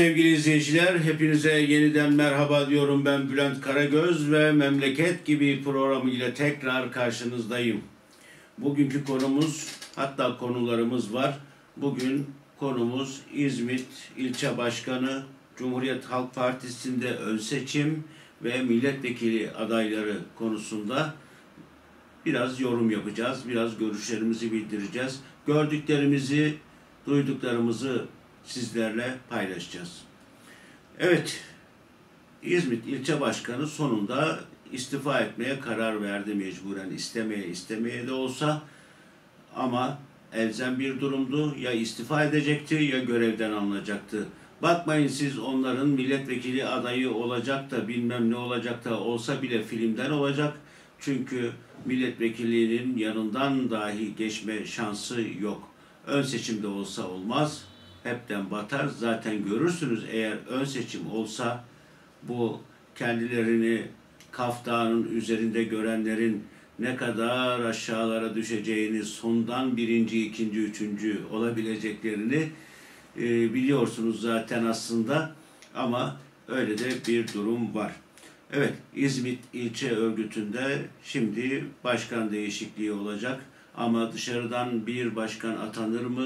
sevgili izleyiciler, hepinize yeniden merhaba diyorum. Ben Bülent Karagöz ve Memleket Gibi programı ile tekrar karşınızdayım. Bugünkü konumuz, hatta konularımız var. Bugün konumuz İzmit İlçe Başkanı, Cumhuriyet Halk Partisi'nde ön seçim ve milletvekili adayları konusunda biraz yorum yapacağız. Biraz görüşlerimizi bildireceğiz. Gördüklerimizi, duyduklarımızı sizlerle paylaşacağız. Evet, İzmit İlçe Başkanı sonunda istifa etmeye karar verdi mecburen. İstemeye de olsa, ama elzem bir durumdu. Ya istifa edecekti ya görevden alınacaktı. Bakmayın siz, onların milletvekili adayı olacak da bilmem ne olacak da olsa bile filmden olacak. Çünkü milletvekilliğinin yanından dahi geçme şansı yok. Ön seçimde olsa olmaz. Hepten batar. Zaten görürsünüz, eğer ön seçim olsa bu kendilerini Kaf Dağı'nın üzerinde görenlerin ne kadar aşağılara düşeceğini, sondan birinci, ikinci, üçüncü olabileceklerini biliyorsunuz zaten aslında, ama öyle de bir durum var. Evet, İzmit İlçe Örgütü'nde şimdi başkan değişikliği olacak, ama dışarıdan bir başkan atanır mı,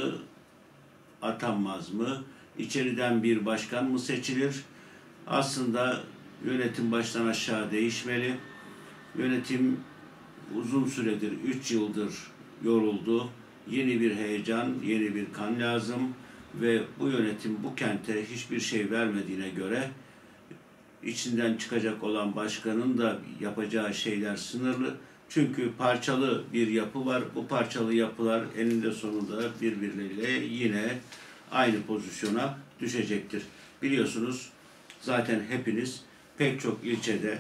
atanmaz mı? İçeriden bir başkan mı seçilir? Aslında yönetim baştan aşağı değişmeli. Yönetim uzun süredir, 3 yıldır yoruldu. Yeni bir heyecan, yeni bir kan lazım ve bu yönetim bu kente hiçbir şey vermediğine göre içinden çıkacak olan başkanın da yapacağı şeyler sınırlı. Çünkü parçalı bir yapı var. Bu parçalı yapılar eninde sonunda birbirleriyle yine aynı pozisyona düşecektir. Biliyorsunuz zaten hepiniz, pek çok ilçede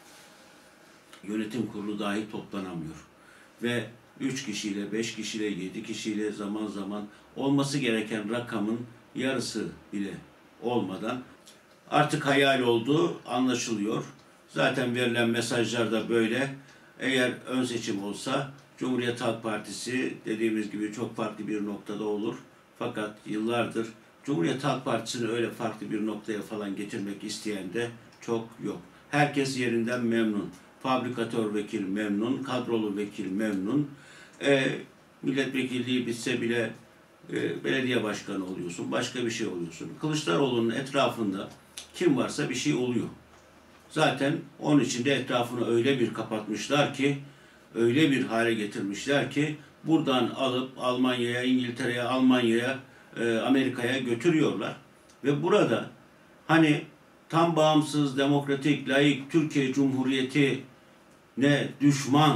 yönetim kurulu dahi toplanamıyor. Ve 3 kişiyle, 5 kişiyle, 7 kişiyle, zaman zaman olması gereken rakamın yarısı bile olmadan artık hayal olduğu anlaşılıyor. Zaten verilen mesajlar da böyle. Eğer ön seçim olsa Cumhuriyet Halk Partisi dediğimiz gibi çok farklı bir noktada olur. Fakat yıllardır Cumhuriyet Halk Partisi'ni öyle farklı bir noktaya falan getirmek isteyen de çok yok. Herkes yerinden memnun. Fabrikatör vekil memnun, kadrolu vekil memnun. Milletvekilliği bitse bile belediye başkanı oluyorsun, başka bir şey oluyorsun. Kılıçdaroğlu'nun etrafında kim varsa bir şey oluyor. Zaten onun için de etrafını öyle bir kapatmışlar ki, öyle bir hale getirmişler ki, buradan alıp Almanya'ya, İngiltere'ye, Almanya'ya, Amerika'ya götürüyorlar. Ve burada hani tam bağımsız, demokratik, layık Türkiye Cumhuriyeti ne düşman,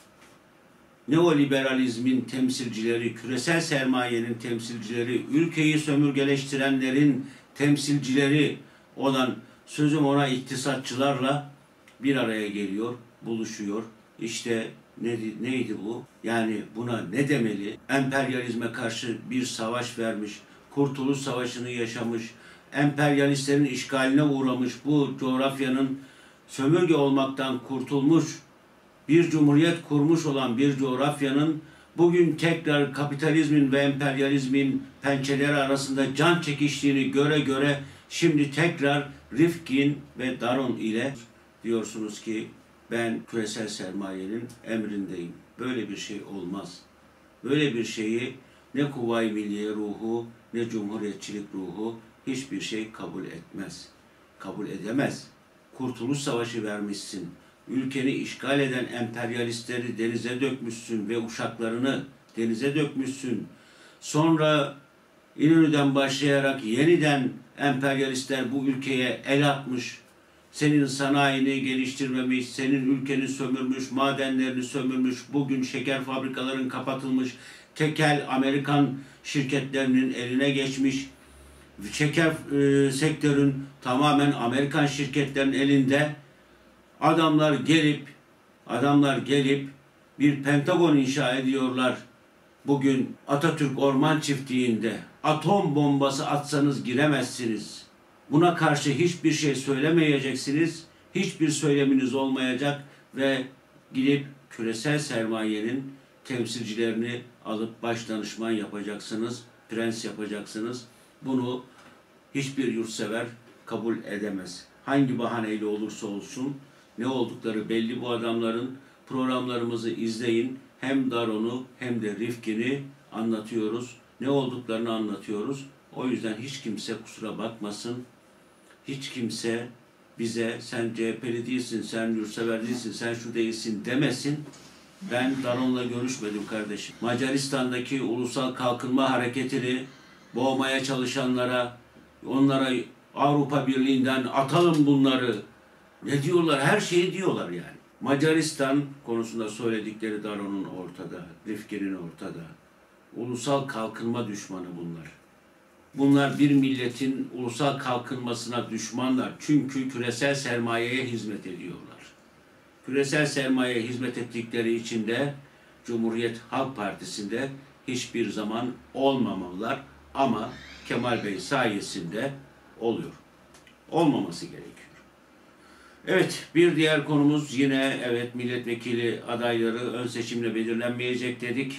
neoliberalizmin temsilcileri, küresel sermayenin temsilcileri, ülkeyi sömürgeleştirenlerin temsilcileri olan, sözüm ona, iktisatçılarla bir araya geliyor, buluşuyor. İşte neydi bu? Yani buna ne demeli? Emperyalizme karşı bir savaş vermiş, Kurtuluş Savaşı'nı yaşamış, emperyalistlerin işgaline uğramış, bu coğrafyanın sömürge olmaktan kurtulmuş, bir cumhuriyet kurmuş olan bir coğrafyanın bugün tekrar kapitalizmin ve emperyalizmin pençeleri arasında can çekiştiğini göre göre şimdi tekrar Rifkin ve Daron ile diyorsunuz ki ben küresel sermayenin emrindeyim. Böyle bir şey olmaz. Böyle bir şeyi ne Kuvayi Milliye ruhu, ne Cumhuriyetçilik ruhu hiçbir şey kabul etmez. Kabul edemez. Kurtuluş Savaşı vermişsin. Ülkeni işgal eden emperyalistleri denize dökmüşsün ve uşaklarını denize dökmüşsün. Sonra İnönü'den başlayarak yeniden emperyalistler bu ülkeye el atmış. Senin sanayini geliştirmemiş, senin ülkeni sömürmüş, madenlerini sömürmüş, bugün şeker fabrikaların kapatılmış, tekel Amerikan şirketlerinin eline geçmiş, şeker sektörün tamamen Amerikan şirketlerin elinde. Adamlar gelip bir Pentagon inşa ediyorlar. Bugün Atatürk Orman Çiftliği'nde atom bombası atsanız giremezsiniz. Buna karşı hiçbir şey söylemeyeceksiniz. Hiçbir söyleminiz olmayacak ve gidip küresel sermayenin temsilcilerini alıp baş danışman yapacaksınız, prens yapacaksınız. Bunu hiçbir yurtsever kabul edemez. Hangi bahaneyle olursa olsun, ne oldukları belli bu adamların. Programlarımızı izleyin. Hem Daron'u hem de Rifkin'i anlatıyoruz. Ne olduklarını anlatıyoruz. O yüzden hiç kimse kusura bakmasın. Hiç kimse bize sen CHP'li değilsin, sen yurtsever değilsin, sen şu değilsin demesin. Ben Daron'la görüşmedim kardeşim. Macaristan'daki Ulusal Kalkınma Hareketi'ni boğmaya çalışanlara, onlara Avrupa Birliği'nden atalım bunları. Ne diyorlar? Her şeyi diyorlar yani. Macaristan konusunda söyledikleri Daron'un ortada, Rifkin'in ortada. Ulusal kalkınma düşmanı bunlar. Bunlar bir milletin ulusal kalkınmasına düşmanlar. Çünkü küresel sermayeye hizmet ediyorlar. Küresel sermayeye hizmet ettikleri için de Cumhuriyet Halk Partisi'nde hiçbir zaman olmamalılar. Ama Kemal Bey sayesinde oluyor. Olmaması gerekiyor. Evet, bir diğer konumuz yine milletvekili adayları ön seçimle belirlenmeyecek dedik.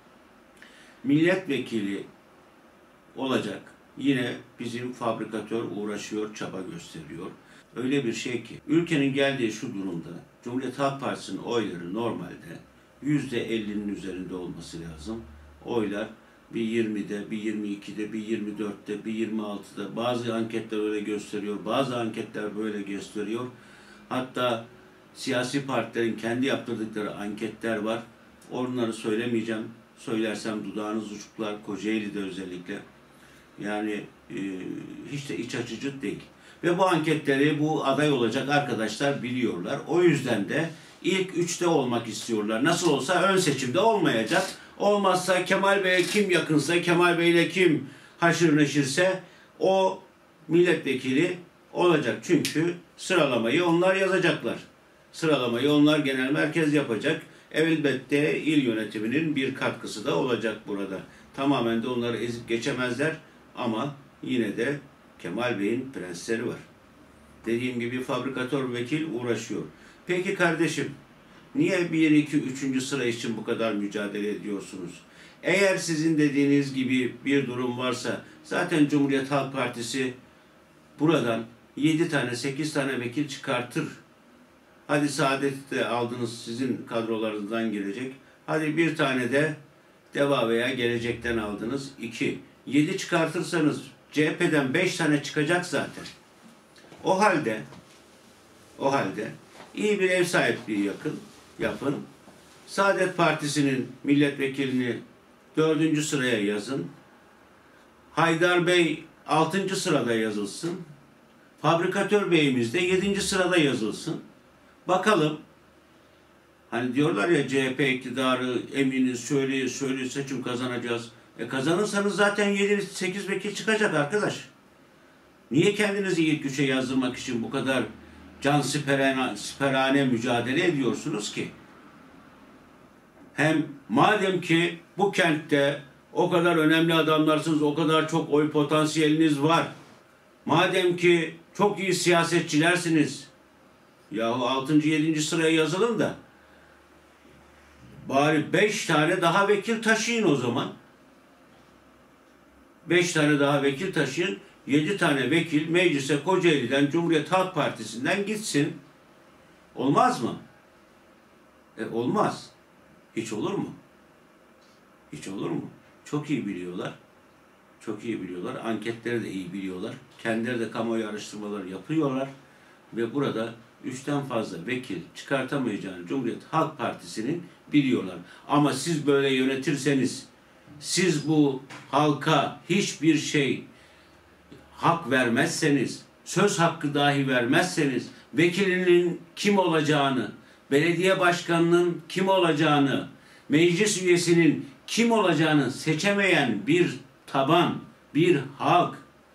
Milletvekili olacak. Yine bizim fabrikatör uğraşıyor, çaba gösteriyor. Öyle bir şey ki ülkenin geldiği şu durumda Cumhuriyet Halk Partisi'nin oyları normalde %50'nin üzerinde olması lazım. Oylar bir 20'de, bir 22'de, bir 24'te, bir 26'da. Bazı anketler öyle gösteriyor, bazı anketler böyle gösteriyor. Hatta siyasi partilerin kendi yaptırdıkları anketler var. Onları söylemeyeceğim. Söylersem dudağınız uçuklar, Kocaeli'de özellikle. Yani hiç de iç açıcı değil. Ve bu anketleri bu aday olacak arkadaşlar biliyorlar. O yüzden de ilk 3'te olmak istiyorlar. Nasıl olsa ön seçimde olmayacak. Olmazsa Kemal Bey'e kim yakınsa, Kemal Bey'le kim haşır neşirse o milletvekili olacak. Çünkü sıralamayı onlar yazacaklar. Sıralamayı onlar genel merkez yapacak. Elbette il yönetiminin bir katkısı da olacak burada. Tamamen de onları ezip geçemezler ama yine de Kemal Bey'in prensleri var. Dediğim gibi fabrikatör vekil uğraşıyor. Peki kardeşim, niye 1, 2, 3. sıra için bu kadar mücadele ediyorsunuz? Eğer sizin dediğiniz gibi bir durum varsa zaten Cumhuriyet Halk Partisi buradan 7 tane, 8 tane vekil çıkartır. Hadi Saadet'i de aldınız, sizin kadrolarınızdan gelecek. Hadi bir tane de DEVA veya Gelecek'ten aldınız. 2. 7 çıkartırsanız CHP'den 5 tane çıkacak zaten. O halde iyi bir ev sahipliği yapın. Saadet Partisi'nin milletvekilini 4. sıraya yazın. Haydar Bey 6. sırada yazılsın. Fabrikatör Bey'imiz de 7. sırada yazılsın. Bakalım. Hani diyorlar ya CHP iktidarı eminiz şöyle seçim kazanacağız. Kazanırsanız zaten 7-8 vekil çıkacak arkadaş. Niye kendinizi ilk üçe yazdırmak için bu kadar siperhane mücadele ediyorsunuz ki? Hem madem ki bu kentte o kadar önemli adamlarsınız, o kadar çok oy potansiyeliniz var. Madem ki çok iyi siyasetçilersiniz. Yahu 6. 7. sıraya yazılın da bari 5 tane daha vekil taşıyın o zaman. 5 tane daha vekil taşıyın. 7 tane vekil meclise Kocaeli'den, Cumhuriyet Halk Partisi'nden gitsin. Olmaz mı? Olmaz. Hiç olur mu? Hiç olur mu? Çok iyi biliyorlar. Çok iyi biliyorlar. Anketleri de iyi biliyorlar. Kendileri de kamuoyu araştırmaları yapıyorlar. Ve burada 3'ten fazla vekil çıkartamayacağını Cumhuriyet Halk Partisi'nin biliyorlar. Ama siz böyle yönetirseniz, siz bu halka hiçbir şey hak vermezseniz, söz hakkı dahi vermezseniz, vekilinin kim olacağını, belediye başkanının kim olacağını, meclis üyesinin kim olacağını seçemeyen bir taban, bir halk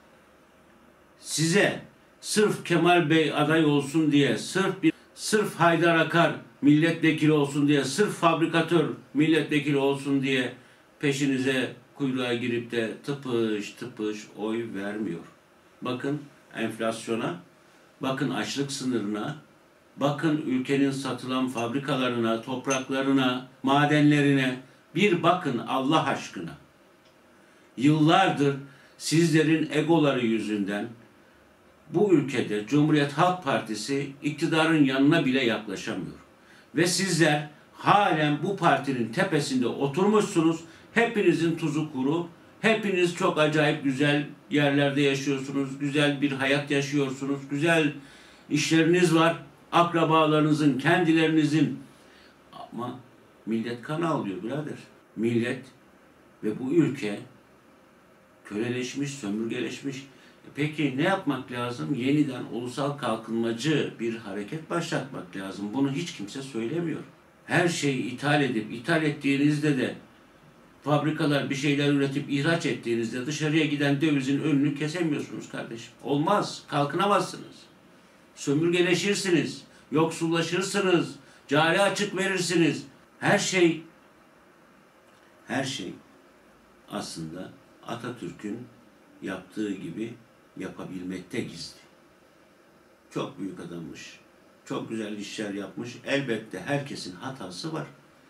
size sırf Kemal Bey aday olsun diye, sırf Haydar Akar milletvekili olsun diye, sırf fabrikatör milletvekili olsun diye peşinize kuyruğa girip de tıpış tıpış oy vermiyor. Bakın enflasyona, bakın açlık sınırına, bakın ülkenin satılan fabrikalarına, topraklarına, madenlerine bir bakın Allah aşkına. Yıllardır Sizlerin egoları yüzünden bu ülkede Cumhuriyet Halk Partisi iktidarın yanına bile yaklaşamıyor. Ve sizler halen bu partinin tepesinde oturmuşsunuz. Hepinizin tuzu kuru. Hepiniz çok acayip güzel yerlerde yaşıyorsunuz. Güzel bir hayat yaşıyorsunuz. Güzel işleriniz var. Akrabalarınızın, kendilerinizin. Ama millet kan ağlıyor birader. Millet ve bu ülke köleleşmiş, sömürgeleşmiş. Peki ne yapmak lazım? Yeniden ulusal kalkınmacı bir hareket başlatmak lazım. Bunu hiç kimse söylemiyor. Her şeyi ithal ettiğinizde de fabrikalar bir şeyler üretip ihraç ettiğinizde dışarıya giden dövizin önünü kesemiyorsunuz kardeşim. Olmaz, kalkınamazsınız. Sömürgeleşirsiniz, yoksullaşırsınız, cari açık verirsiniz. Her şey aslında Atatürk'ün yaptığı gibi yapabilmekte gizli. Çok büyük adammış. Çok güzel işler yapmış. Elbette herkesin hatası var.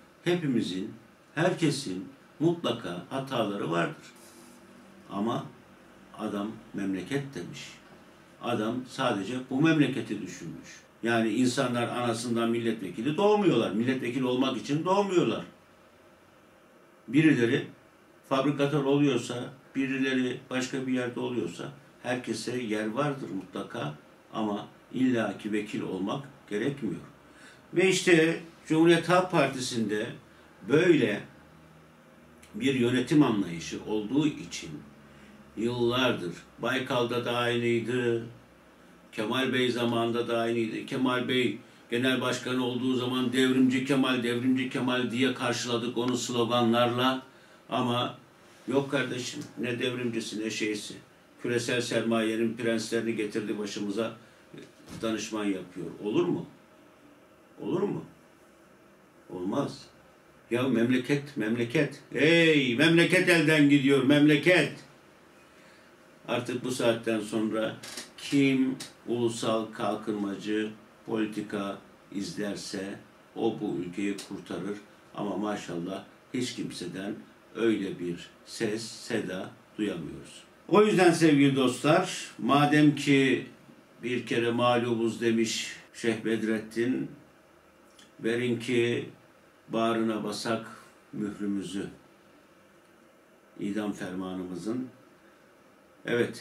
Herkesin mutlaka hataları vardır. Ama adam memleket demiş. Adam sadece bu memleketi düşünmüş. Yani insanlar anasından milletvekili doğmuyorlar. Milletvekili olmak için doğmuyorlar. Birileri fabrikatör oluyorsa, birileri başka bir yerde oluyorsa herkese yer vardır mutlaka ama illaki vekil olmak gerekmiyor. Ve işte Cumhuriyet Halk Partisi'nde böyle bir yönetim anlayışı olduğu için yıllardır Baykal'da da aynıydı, Kemal Bey zamanında da aynıydı. Kemal Bey genel başkan olduğu zaman devrimci Kemal, devrimci Kemal diye karşıladık onu sloganlarla. Ama yok kardeşim, ne devrimcisi ne şeysi. Küresel sermayenin prenslerini getirdi başımıza, danışman yapıyor. Olur mu? Olur mu? Olmaz. Ya memleket. Hey, memleket elden gidiyor, memleket. Artık bu saatten sonra kim ulusal kalkınmacı politika izlerse o bu ülkeyi kurtarır. Ama maşallah hiç kimseden öyle bir ses, seda duyamıyoruz. O yüzden sevgili dostlar, madem ki bir kere mağlubuz demiş Şeyh Bedrettin, verin ki bağrına basak mührümüzü, idam fermanımızın. Evet,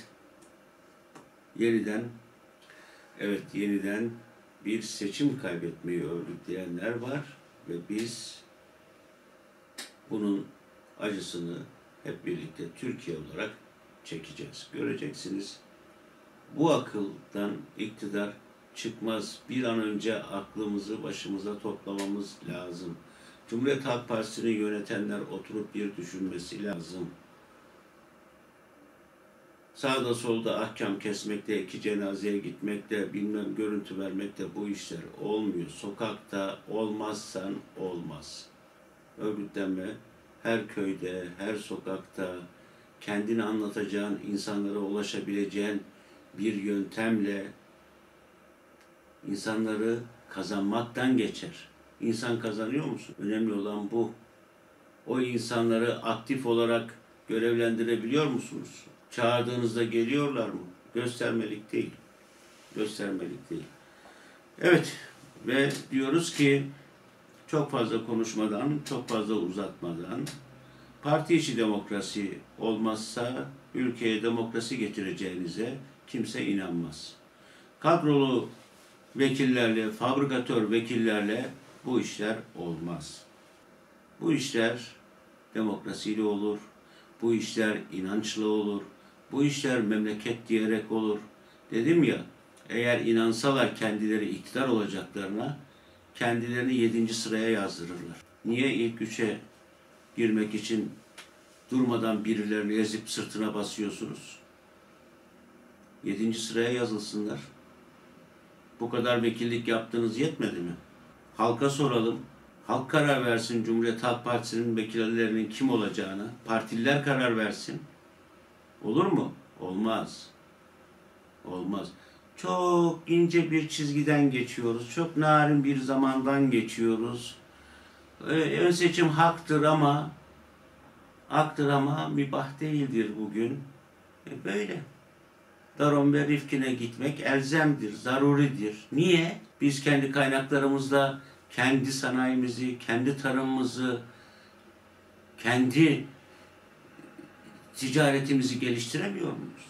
yeniden bir seçim kaybetmeyi örgütleyenler var ve biz bunun acısını hep birlikte Türkiye olarak çekeceğiz. Göreceksiniz. Bu akıldan iktidar çıkmaz. Bir an önce aklımızı başımıza toplamamız lazım. Cumhuriyet Halk Partisi'ni yönetenler oturup bir düşünmesi lazım. Sağda solda ahkam kesmekte, iki cenazeye gitmekte, bilmem görüntü vermekte bu işler olmuyor. Sokakta olmazsan olmaz. Örgütlenme her köyde, her sokakta kendini anlatacağın, insanlara ulaşabileceğin bir yöntemle insanları kazanmaktan geçer. İnsan kazanıyor musun? Önemli olan bu. O insanları aktif olarak görevlendirebiliyor musunuz? Çağırdığınızda geliyorlar mı? Göstermelik değil. Göstermelik değil. Evet ve diyoruz ki çok fazla konuşmadan, çok fazla uzatmadan parti içi demokrasi olmazsa ülkeye demokrasi getireceğinize kimse inanmaz. Kadrolu vekillerle, fabrikatör vekillerle bu işler olmaz. Bu işler demokrasiyle olur. Bu işler inançla olur. Bu işler memleket diyerek olur. Dedim ya, eğer inansalar kendileri iktidar olacaklarına kendilerini 7. sıraya yazdırırlar. Niye ilk 3'e girmek için durmadan birilerini ezip sırtına basıyorsunuz? 7. sıraya yazılsınlar. Bu kadar vekillik yaptığınız yetmedi mi? Halka soralım. Halk karar versin Cumhuriyet Halk Partisi'nin vekillerinin kim olacağına. Partililer karar versin. Olur mu? Olmaz. Olmaz. Çok ince bir çizgiden geçiyoruz. Çok narin bir zamandan geçiyoruz. Ön seçim haktır ama mübah değildir bugün. Böyle. Daron ve Rifkin'e gitmek elzemdir, zaruridir. Niye? Biz kendi kaynaklarımızla kendi sanayimizi, kendi tarımımızı, kendi ticaretimizi geliştiremiyor muyuz?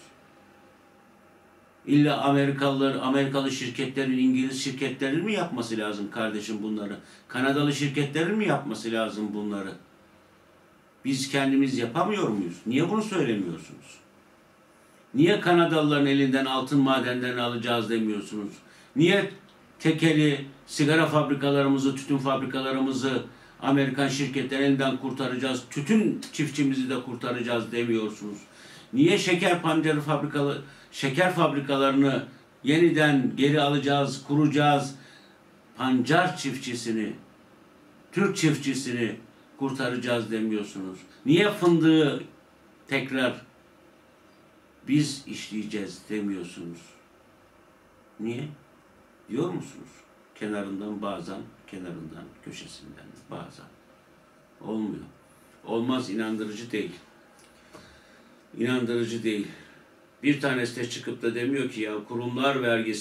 İlla Amerikalı şirketlerin, İngiliz şirketlerin mi yapması lazım kardeşim bunları? Kanadalı şirketlerin mi yapması lazım bunları? Biz kendimiz yapamıyor muyuz? Niye bunu söylemiyorsunuz? Niye Kanadalıların elinden altın madenlerini alacağız demiyorsunuz? Niye tekeli sigara fabrikalarımızı, tütün fabrikalarımızı Amerikan şirketlerin elinden kurtaracağız, tütün çiftçimizi de kurtaracağız demiyorsunuz? Niye şeker fabrikalarını yeniden geri alacağız, kuracağız, pancar çiftçisini, Türk çiftçisini kurtaracağız demiyorsunuz? Niye fındığı tekrar biz işleyeceğiz demiyorsunuz? Niye? Diyor musunuz? Kenarından bazen, kenarından, köşesinden bazen. Olmuyor. Olmaz, inandırıcı değil. İnandırıcı değil. Bir tanesi de çıkıp da demiyor ki ya kurumlar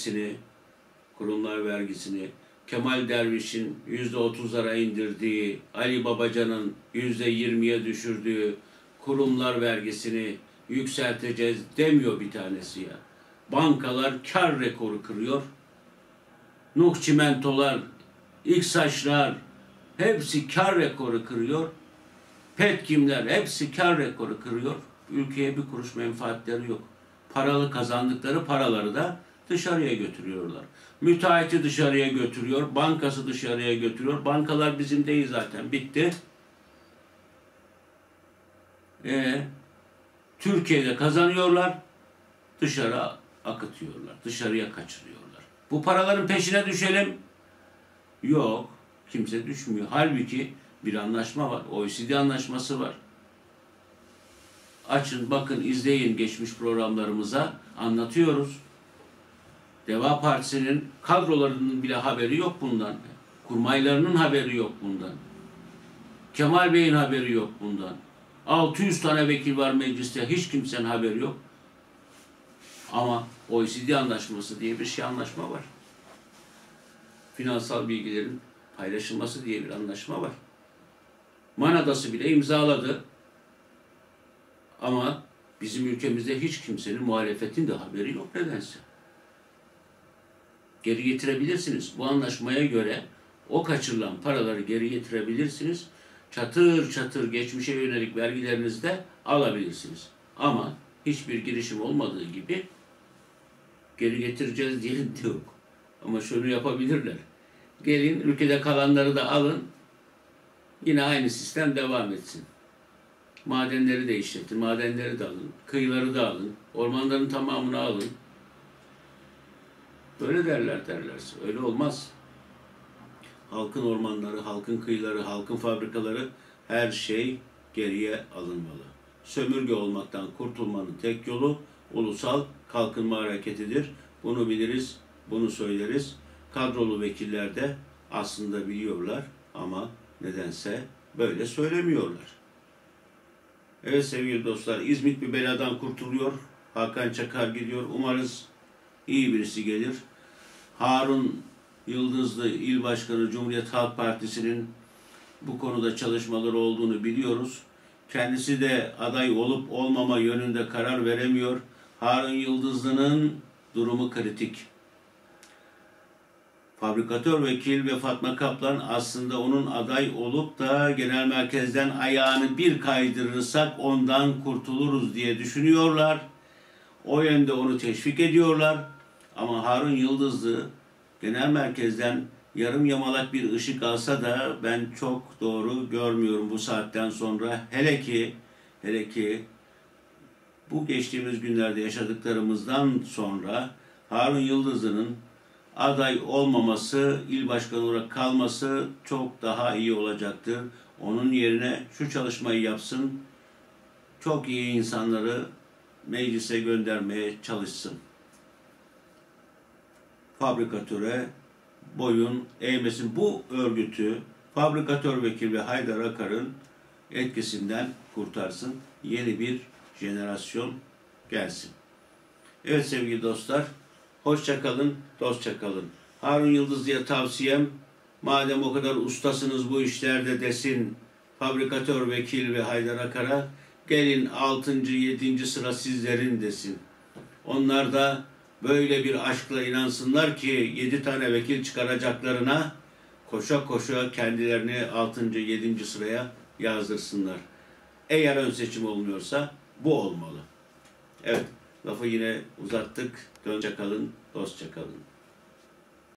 vergisini Kemal Derviş'in %30'lara indirdiği, Ali Babacan'ın %20'ye düşürdüğü kurumlar vergisini yükselteceğiz demiyor bir tanesi ya. Bankalar kar rekoru kırıyor. Nuh Çimentolar, İKSAŞlar hepsi kar rekoru kırıyor. Petkimler hepsi kar rekoru kırıyor. Ülkeye bir kuruş menfaatleri yok. Paralı kazandıkları paraları da dışarıya götürüyorlar. Müteahhiti dışarıya götürüyor, bankası dışarıya götürüyor. Bankalar bizim değil zaten, bitti. Türkiye'de kazanıyorlar, dışarı akıtıyorlar, dışarıya kaçırıyorlar. Bu paraların peşine düşelim. Yok, kimse düşmüyor. Halbuki bir anlaşma var, OECD anlaşması var. Açın, bakın, izleyin geçmiş programlarımıza, anlatıyoruz. Deva Partisi'nin kadrolarının bile haberi yok bundan. Kurmaylarının haberi yok bundan. Kemal Bey'in haberi yok bundan. 600 tane vekil var mecliste, hiç kimsenin haberi yok. Ama OECD anlaşması diye bir anlaşma var. Finansal bilgilerin paylaşılması diye bir anlaşma var. Man Adası bile imzaladı. Ama bizim ülkemizde hiç kimsenin, muhalefetin de haberi yok nedense. Geri getirebilirsiniz. Bu anlaşmaya göre o kaçırılan paraları geri getirebilirsiniz. Çatır çatır geçmişe yönelik vergilerinizi de alabilirsiniz. Ama hiçbir girişim olmadığı gibi geri getireceğiz diyelim de yok. Ama şunu yapabilirler. Gelin ülkede kalanları da alın. Yine aynı sistem devam etsin. Madenleri de işletin, madenleri de alın, kıyıları da alın, ormanların tamamını alın. Böyle derlerse. Öyle olmaz. Halkın ormanları, halkın kıyıları, halkın fabrikaları, her şey geriye alınmalı. Sömürge olmaktan kurtulmanın tek yolu ulusal kalkınma hareketidir. Bunu biliriz, bunu söyleriz. Kadrolu vekiller de aslında biliyorlar ama nedense böyle söylemiyorlar. Evet sevgili dostlar, İzmit bir beladan kurtuluyor. Hakan Çakar gidiyor. Umarız iyi birisi gelir. Harun Yıldızlı İl Başkanı Cumhuriyet Halk Partisi'nin bu konuda çalışmaları olduğunu biliyoruz. Kendisi de aday olup olmama yönünde karar veremiyor. Harun Yıldızlı'nın durumu kritik. Fabrikatör vekil ve Fatma Kaplan aslında onun aday olup da genel merkezden ayağını bir kaydırırsak ondan kurtuluruz diye düşünüyorlar. O yönde onu teşvik ediyorlar. Ama Harun Yıldızlı genel merkezden yarım yamalak bir ışık alsa da ben çok doğru görmüyorum bu saatten sonra. Hele ki bu geçtiğimiz günlerde yaşadıklarımızdan sonra Harun Yıldızlı'nın aday olmaması, il başkanı olarak kalması çok daha iyi olacaktır. Onun yerine şu çalışmayı yapsın, çok iyi insanları meclise göndermeye çalışsın. Fabrikatöre boyun eğmesin. Bu örgütü fabrikatör vekil ve Haydar Akar'ın etkisinden kurtarsın. Yeni bir jenerasyon gelsin. Evet sevgili dostlar, hoşça kalın, dostça kalın. Harun Yıldızlı'ya tavsiyem, madem o kadar ustasınız bu işlerde desin fabrikatör vekil ve Haydar Akar'a, gelin 6. 7. sıra sizlerin desin. Onlar da böyle bir aşkla inansınlar ki 7 tane vekil çıkaracaklarına koşa koşa kendilerini 6. 7. sıraya yazdırsınlar. Eğer ön seçim olmuyorsa bu olmalı. Evet, lafı yine uzattık. Hoşça kalın, dostça kalın.